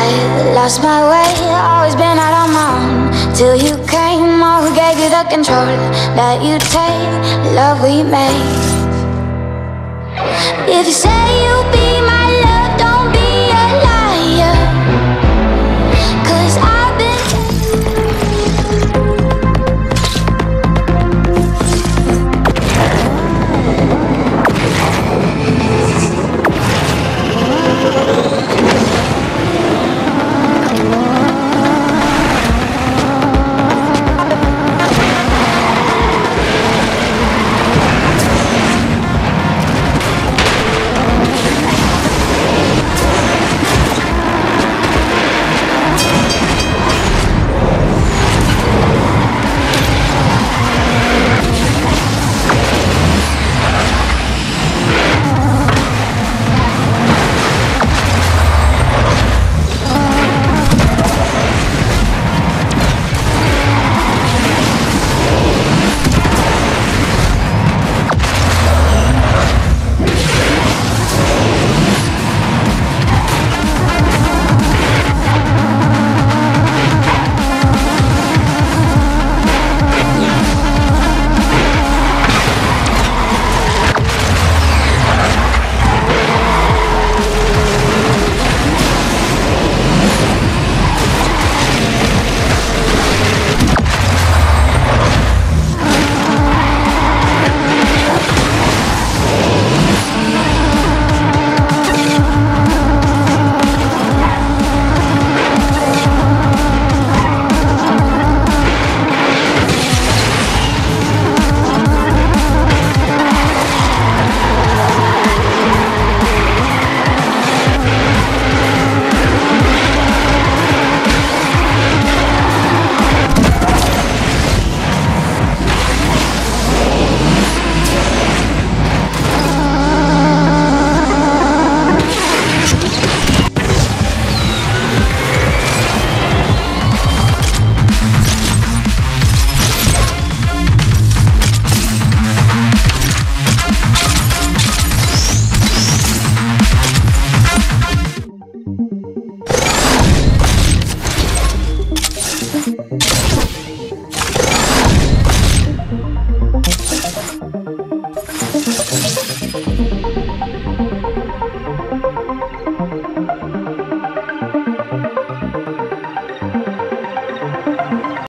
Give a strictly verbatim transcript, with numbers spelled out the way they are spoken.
I lost my way, always been out on my own, till you came, oh, who gave you the control that you take, love we made. If you say you'll be my love, don't be a liar, 'cause I've been